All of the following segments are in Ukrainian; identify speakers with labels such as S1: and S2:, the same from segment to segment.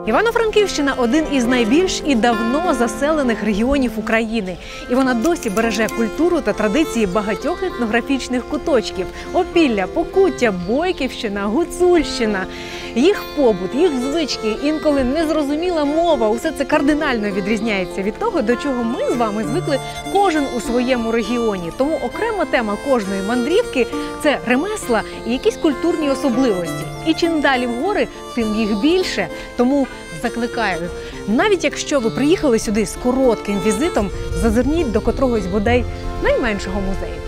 S1: Івано-Франківщина – один із найбільш і давно заселених регіонів України. І вона досі береже культуру та традиції багатьох етнографічних куточків – Опілля, Покуття, Бойківщина, Гуцульщина. Їх побут, їх звички, інколи незрозуміла мова – усе це кардинально відрізняється від того, до чого ми з вами звикли кожен у своєму регіоні. Тому окрема тема кожної мандрівки – це ремесла і якісь культурні особливості. І чим далі в гори, тим їх більше. Тому закликаю, навіть якщо ви приїхали сюди з коротким візитом, зазирніть до котрогось бодай найменшого музею.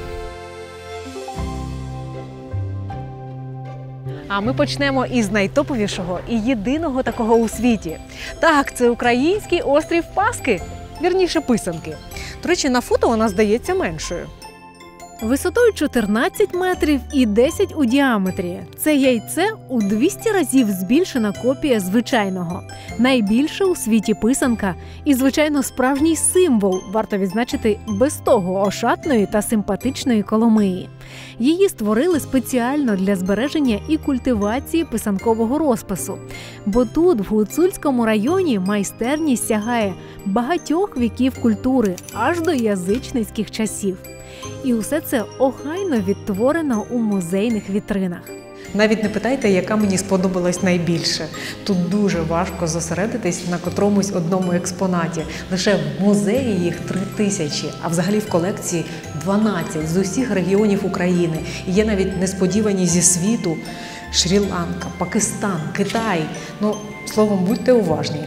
S1: А ми почнемо із найтоповішого і єдиного такого у світі. Так, це український острів Пасхи, вірніше Писанки. До речі, на фото вона здається меншою. Висотою 14 метрів і 10 у діаметрі. Це яйце у 200 разів збільшена копія звичайного. Найбільша у світі писанка і, звичайно, справжній символ, варто відзначити, без того ошатної та симпатичної Коломиї. Її створили спеціально для збереження і культивації писанкового розпису. Бо тут, в Гуцульському районі, майстерність сягає багатьох віків культури, аж до язичницьких часів. І усе це охайно відтворено у музейних вітринах. Навіть не питайте, яка мені сподобалась найбільше. Тут дуже важко зосередитись на котромусь одному експонаті. Лише в музеї їх 3000, а взагалі в колекції 12 з усіх регіонів України. І є навіть несподівані зі світу – Шрі-Ланка, Пакистан, Китай. Ну, словом, будьте уважні.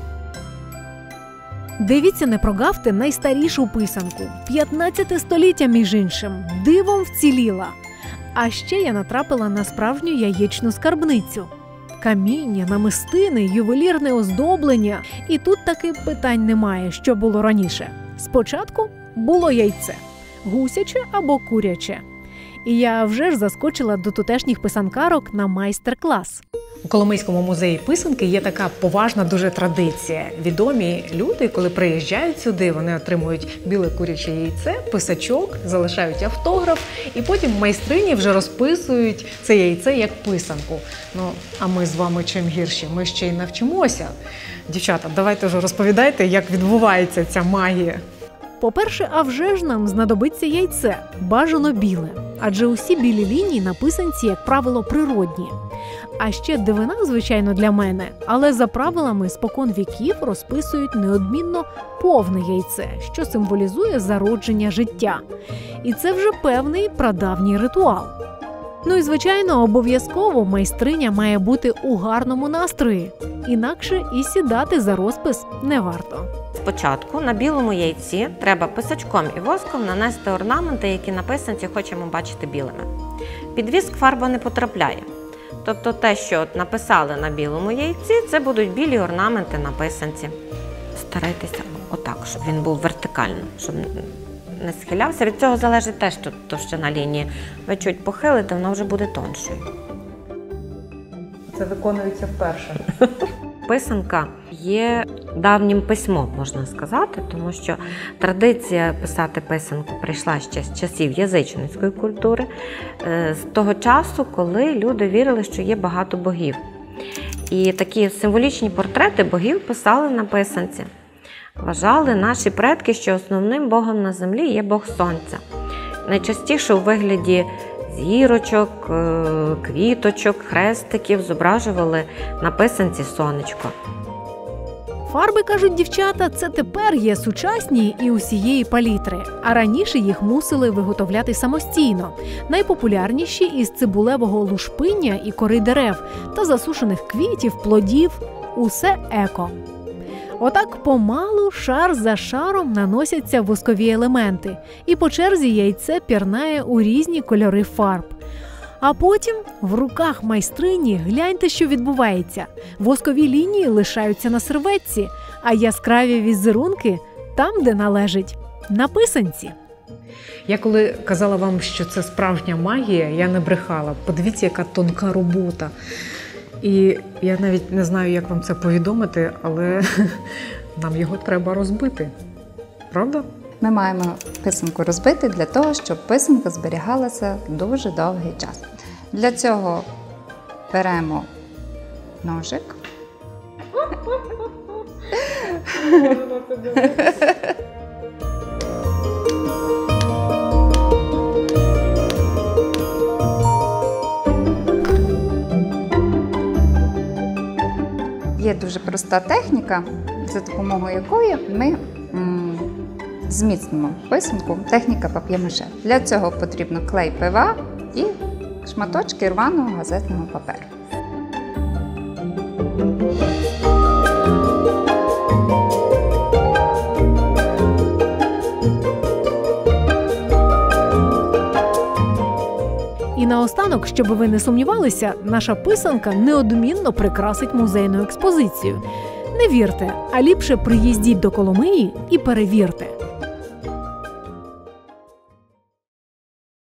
S1: Дивіться, не прогавте найстарішу писанку. 15 століття, між іншим. Дивом вціліла. А ще я натрапила на справжню яєчну скарбницю. Каміння, намистини, ювелірне оздоблення. І тут таки питань немає, що було раніше. Спочатку було яйце. Гусяче або куряче. І я вже ж заскочила до тутешніх писанкарок на майстер-клас. У Коломийському музеї писанки є така поважна дуже традиція. Відомі люди, коли приїжджають сюди, вони отримують біле куряче яйце, писачок, залишають автограф, і потім майстрині вже розписують це яйце як писанку. Ну, а ми з вами чим гірші? Ми ще й навчимося. Дівчата, давайте вже розповідайте, як відбувається ця магія. По-перше, а вже ж нам знадобиться яйце, бажано біле. Адже усі білі лінії на писанці, як правило, природні. А ще дивина, звичайно, для мене, але за правилами спокон віків розписують неодмінно повне яйце, що символізує зародження життя. І це вже певний прадавній ритуал. Ну і, звичайно, обов'язково майстриня має бути у гарному настрої, інакше і сідати за розпис не варто.
S2: Спочатку на білому яйці треба писачком і воском нанести орнаменти, які на писанці хочемо бачити білими. Під віск фарба не потрапляє. Тобто те, що написали на білому яйці, це будуть білі орнаменти на писанці. Старайтеся отак, щоб він був вертикально, щоб не схилявся. Від цього залежить теж товщина лінії. Ви чуть похилите, воно вже буде тоншою.
S1: Це виконується вперше.
S2: Писанка є давнім письмом, можна сказати, тому що традиція писати писанку прийшла ще з часів язичницької культури, з того часу, коли люди вірили, що є багато богів. І такі символічні портрети богів писали на писанці. Вважали наші предки, що основним богом на землі є бог сонця. Найчастіше у вигляді зірочок, квіточок, хрестиків зображували на писанці сонечко.
S1: Фарби, кажуть дівчата, це тепер є сучасні і усієї палітри, а раніше їх мусили виготовляти самостійно. Найпопулярніші із цибулевого лушпиння і кори дерев та засушених квітів, плодів – усе еко. Отак помалу, шар за шаром наносяться воскові елементи, і по черзі яйце пірнає у різні кольори фарб. А потім в руках майстрині гляньте, що відбувається. Воскові лінії лишаються на серветці, а яскраві візерунки там, де належить – на писанці. Я коли казала вам, що це справжня магія, я не брехала. Подивіться, яка тонка робота. І я навіть не знаю, як вам це повідомити, але нам його треба розбити. Правда?
S3: Ми маємо писанку розбити для того, щоб писанка зберігалася дуже довгий час. Для цього беремо ножик Є дуже проста техніка, за допомогою якої ми зміцнимо писанку, техніка пап'є-маше. Для цього потрібно клей ПВА і шматочки рваного газетного паперу.
S1: І наостанок, щоб ви не сумнівалися, наша писанка неодмінно прикрасить музейну експозицію. Не вірте, а ліпше приїздіть до Коломиї і перевірте.